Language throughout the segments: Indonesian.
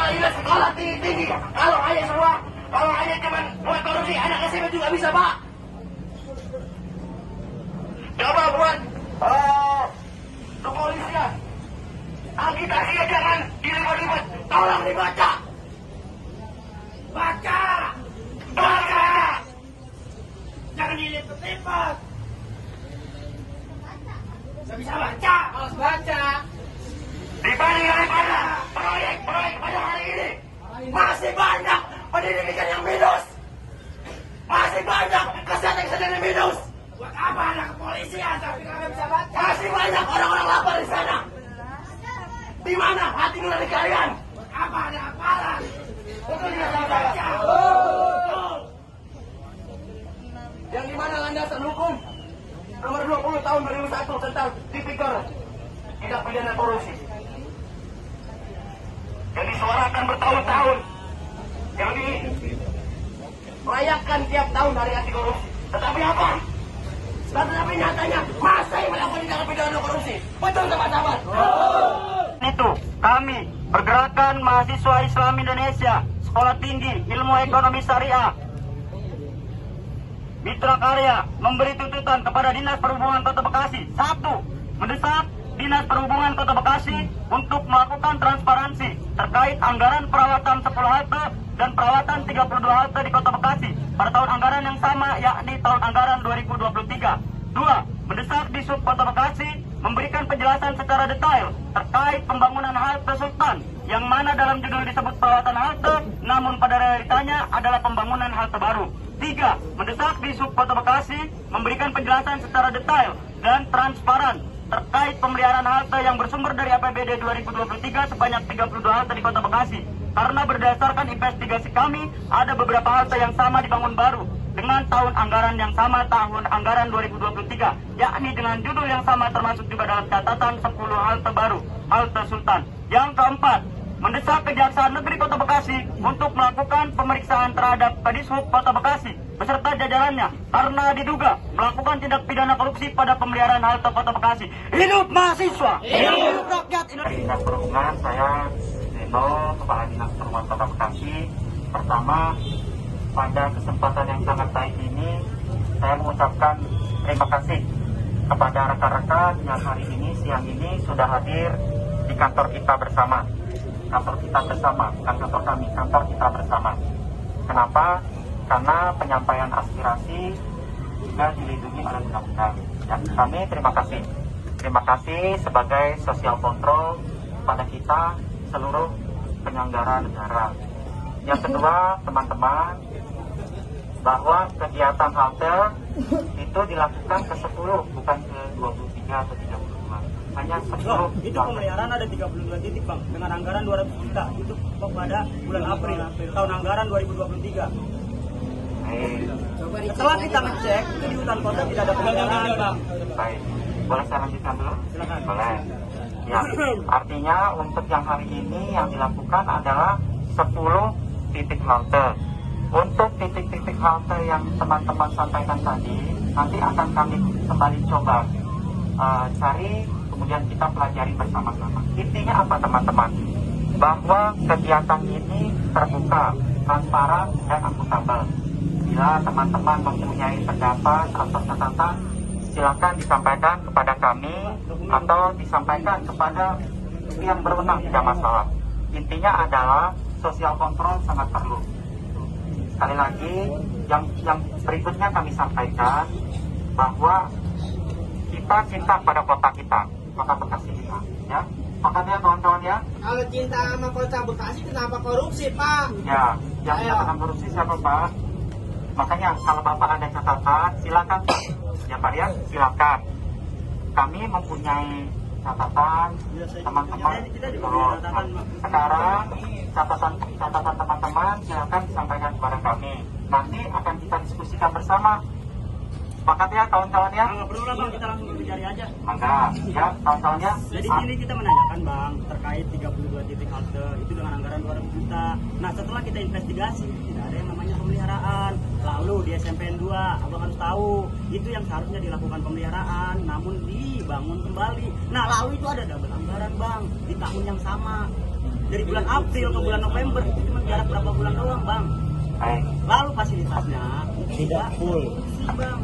ini sekolah tinggi. Kalau hanya cuman buat korupsi, anak SMP juga bisa, Pak. Coba buat kepolisian. Agitasinya jangan diribet-ribet. Tolong dibaca. Baca. Jangan dilipet-lipet. Nggak bisa baca. Harus baca. Dibanding daripada proyek-proyek pada hari ini, masih banyak pendidikan yang minus. Masih banyak kesehatan yang minus. Buat apa ada kepolisian tapi kagak bisa baca? Masih banyak orang-orang lapar di sana. Di mana hati nurani kalian? Buat apa ada aparat? Untuk tidak bisa baca. Yang dimana landasan hukum nomor 20 tahun 2001 tentang tipikor tindak pidana korupsi yang disuarakan bertahun-tahun, yang dirayakan tiap tahun hari anti korupsi. Tetapi apa? Tetapi nyatanya masih melakukan tindak pidana korupsi. Betul teman-teman? Itu kami Pergerakan Mahasiswa Islam Indonesia Sekolah Tinggi Ilmu Ekonomi Syariah Mitra Karya memberi tuntutan kepada Dinas Perhubungan Kota Bekasi. 1. Mendesak Dinas Perhubungan Kota Bekasi untuk melakukan transparansi terkait anggaran perawatan 10 halte dan perawatan 32 halte di Kota Bekasi pada tahun anggaran yang sama, yakni tahun anggaran 2023. 2. Mendesak Disub Kota Bekasi memberikan penjelasan secara detail terkait pembangunan halte Sultan, yang mana dalam judul disebut perawatan halte, namun pada realitanya adalah pembangunan halte baru. 3. Mendesak Disub Kota Bekasi memberikan penjelasan secara detail dan transparan terkait pemeliharaan halte yang bersumber dari APBD 2023 sebanyak 32 halte di Kota Bekasi. Karena berdasarkan investigasi kami, ada beberapa halte yang sama dibangun baru dengan tahun anggaran yang sama, tahun anggaran 2023, yakni dengan judul yang sama, termasuk juga dalam catatan 10 halte baru, halte Sultan. Yang keempat, mendesak Kejaksaan Negeri Kota Bekasi untuk melakukan pemeriksaan terhadap Kadishub Kota Bekasi beserta jajarannya karena diduga melakukan tindak pidana korupsi pada pemeliharaan halte Kota Bekasi. Hidup mahasiswa! Hidup rakyat Indonesia! Dinas Perhubungan, saya Dino, Kepala Dinas Perhubungan Kota Bekasi. Pertama, pada kesempatan yang sangat baik ini, saya mengucapkan terima kasih kepada rekan-rekan yang hari ini, siang ini sudah hadir di kantor kita bersama. Kantor kita bersama, bukan kantor kami, kantor kita bersama. Kenapa? Karena penyampaian aspirasi juga dilindungi oleh undang-undang. Dan kami terima kasih. Terima kasih sebagai sosial kontrol pada kita seluruh penyelenggara negara. Yang kedua, teman-teman, bahwa kegiatan halte itu dilakukan ke 10, bukan ke 23 atau 32. Hanya 10. Itu pemeliharaan ada 32 titik, Bang, dengan anggaran 200 juta. Itu pada bulan April tahun anggaran 2023. Setelah kita ngecek, itu di hutan kota tidak ada pemeliharaan, Bang. Baik, boleh saya lanjutkan dulu? Silakan. Boleh. Ya, artinya untuk yang hari ini yang dilakukan adalah 10 titik halte. Untuk titik-titik halte yang teman-teman sampaikan tadi, nanti akan kami kembali coba cari, kemudian kita pelajari bersama-sama. Intinya apa, teman-teman? Bahwa kegiatan ini terbuka, transparan, dan akuntabel. Bila teman-teman mempunyai pendapat atau catatan, silakan disampaikan kepada kami atau disampaikan kepada yang berwenang, tidak masalah. Intinya adalah sosial kontrol sangat perlu. Sekali lagi, yang berikutnya kami sampaikan bahwa kita cinta pada kota kita, kota Bekasi kita, ya. Makanya kawan-kawan ya. Kalau cinta sama kota Bekasi, kenapa korupsi, Pak? Ya, yang menyatakan korupsi siapa, Pak? Makanya kalau Bapak ada catatan, silakan, ya Pak ya, silakan. Kami mempunyai catatan, teman-teman. Sekarang catatan teman-teman silakan disampaikan kepada kami. Nanti akan kita diskusikan bersama. Sepakat ya kawan-kawan ya? Nggak perlu lah, Bang, kita langsung berbicara aja. Mangga, ya kawan-kawannya. Jadi sini kita menanyakan, Bang, terkait 32 titik halte itu dengan anggaran 200 juta. Nah, setelah kita investigasi, tidak ada yang namanya pemeliharaan. Lalu di SMPN 2, Abang harus tahu, itu yang seharusnya dilakukan pemeliharaan, namun dibangun kembali. Nah, lalu itu ada double anggaran, Bang, di tahun yang sama. dari bulan April ke bulan November, cuma jarak berapa bulan doang, Bang. Baik. Lalu fasilitasnya Tidak full. sih, Bang.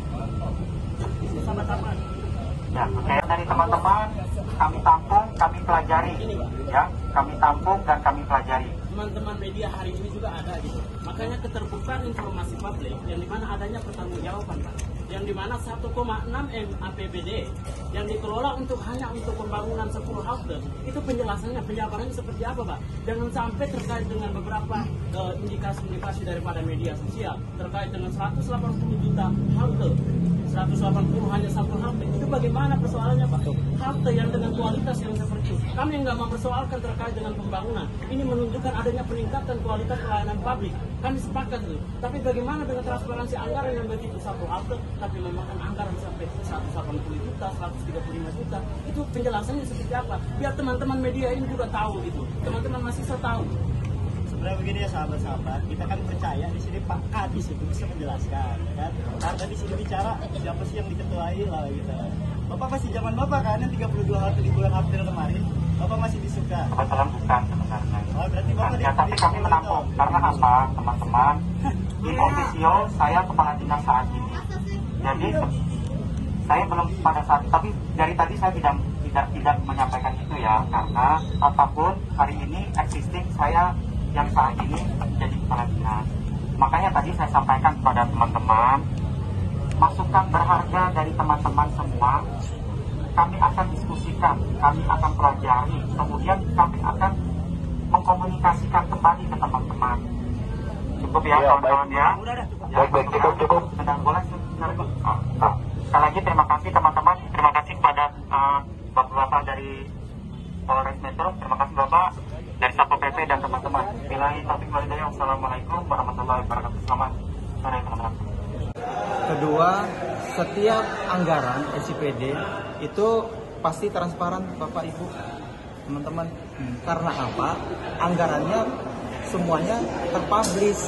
Sama-sama. Ya, oke. Dari teman-teman kami tampung, kami pelajari. Ya, kami tampung dan kami pelajari. Teman-teman media hari ini juga ada gitu. Makanya keterbukaan informasi publik yang dimana adanya pertanggungjawaban, Pak. Yang dimana 1,6 M APBD yang dikelola hanya untuk pembangunan 10 halte, itu penjelasannya, penjabarannya seperti apa, Pak? Jangan sampai terkait dengan beberapa indikasi-indikasi daripada media sosial terkait dengan 180 juta halte, 180 hanya satu halte. Itu bagaimana persoalannya, Pak? Halte yang dengan kualitas yang seperti itu. Kami nggak mempersoalkan terkait dengan pembangunan. Ini menunjukkan adanya peningkatan kualitas pelayanan publik. Kami sepakat itu. Tapi bagaimana dengan transparansi anggaran yang begitu satu halte, tapi memakan anggaran sampai 180 juta, 135 juta. Itu penjelasannya seperti apa? Biar teman-teman media ini juga tahu gitu. Teman-teman mahasiswa tahu. Sebenarnya begini ya sahabat-sahabat, kita kan percaya di sini Pak Kadis itu bisa menjelaskan, ya kan? Karena di sini bicara siapa sih yang diketuai lah gitu. Bapak masih zaman Bapak kan yang 32 halte di bulan April kemarin, Bapak masih disuka. Kebetulan bukan sebenarnya. Oh, berarti Bapak Ya, tapi kami menampung. Karena apa, teman-teman? In officio, saya kepala dinas saat ini. Jadi, saya belum pada saat, tapi dari tadi saya tidak menyampaikan itu ya, karena apapun hari ini existing saya yang saat ini menjadi kepala dinas. Makanya tadi saya sampaikan kepada teman-teman, masukan berharga dari teman-teman semua, kami akan diskusikan, kami akan pelajari, kemudian kami akan mengkomunikasikan kembali ke teman-teman. Cukup ya, kawan-kawan ya. Baik, cukup. Sedang boleh. Sekali lagi terima kasih teman-teman, terima kasih kepada bapak-bapak dari Polres Metro, terima kasih Bapak dari Satpol PP dan teman-teman. Bilahi taufiq wal hidayah. Wassalamualaikum warahmatullahi wabarakatuh. Selamat sore teman-teman. Kedua, setiap anggaran SIPD itu pasti transparan, Bapak Ibu, teman-teman. Karena apa? Anggarannya semuanya terpublish.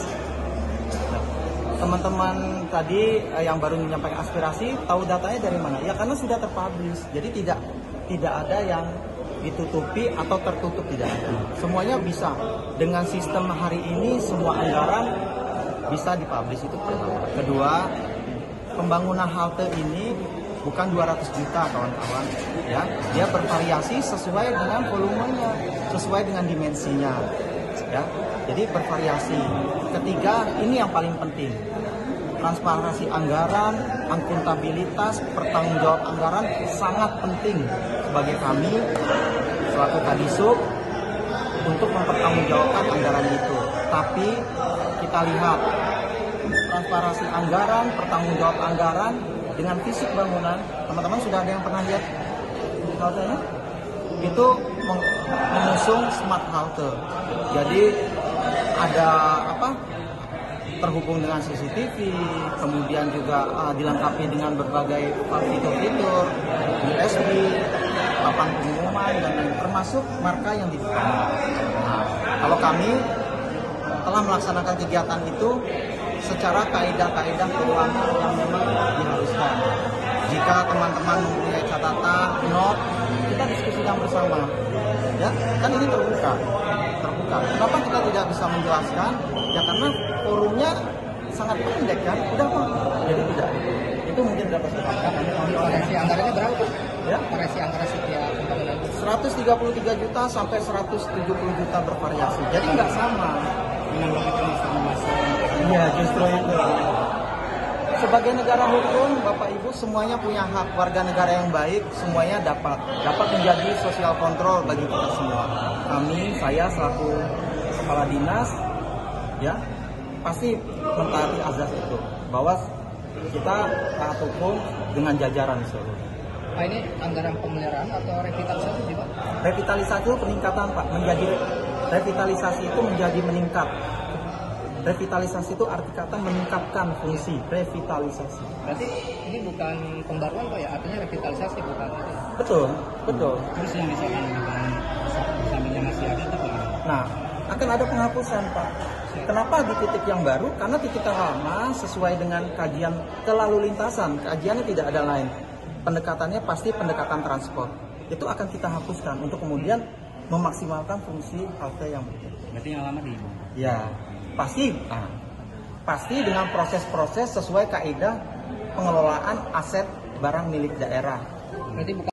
Teman-teman tadi yang baru menyampaikan aspirasi, tahu datanya dari mana? Ya karena sudah terpublish. Jadi tidak ada yang ditutupi atau tertutup, tidak ada. Semuanya bisa. Dengan sistem hari ini semua anggaran bisa dipublish, itu pertama. Kedua, pembangunan halte ini bukan 200 juta kawan-kawan, ya. Dia bervariasi sesuai dengan volumenya, sesuai dengan dimensinya, ya. Jadi bervariasi. Ketiga, ini yang paling penting. Transparansi anggaran, akuntabilitas, pertanggungjawab anggaran sangat penting bagi kami selaku Kadisub untuk mempertanggungjawabkan anggaran itu. Tapi kita lihat transparansi anggaran, pertanggungjawab anggaran dengan fisik bangunan. Teman-teman sudah ada yang pernah lihat haltenya? Itu mengusung smart halte. Jadi ada terhubung dengan CCTV, kemudian juga dilengkapi dengan berbagai fitur-fitur, USB, papan pengumuman, dan lain, termasuk marka yang di depan. Nah, kalau kami telah melaksanakan kegiatan itu secara kaidah-kaidah keuangan yang memang diharuskan. Jika teman-teman mempunyai catatan, note, kita diskusikan bersama. Ya, kan ini terbuka. Kenapa kita tidak bisa menjelaskan? Ya karena forumnya sangat pendek kan. Udah Pak. Jadi tidak. Itu mungkin dapat Variasi anggarannya berapa? Ya, Variasi anggaran setiap pembangunan 133 juta sampai 170 juta bervariasi. Jadi nggak sama. Iya, justru itu. Sebagai negara hukum, Bapak Ibu semuanya punya hak. Warga negara yang baik semuanya dapat menjadi sosial kontrol bagi kita semua. Kami, saya selaku kepala dinas, ya pasti mentaati azas itu, bahwa kita taat hukum dengan jajaran seluruh. Pak, ini anggaran pemeliharaan atau revitalisasi sih Pak? Revitalisasi itu peningkatan Pak, revitalisasi itu menjadi meningkat. Revitalisasi itu arti kata meningkatkan fungsi, revitalisasi. Berarti ini bukan pembaruan Pak ya, artinya revitalisasi bukan? Betul. Terus yang misalkan sampingnya masih ada itu Pak? Nah, akan ada penghapusan Pak. Kenapa di titik yang baru? Karena titik yang lama sesuai dengan kajian kelalu lintasan, kajiannya tidak ada lain. Pendekatannya pasti pendekatan transport. Itu akan kita hapuskan untuk kemudian memaksimalkan fungsi halte yang berbeda. Berarti yang lama di Ya, pasti dengan proses-proses sesuai kaidah pengelolaan aset barang milik daerah. berarti bukan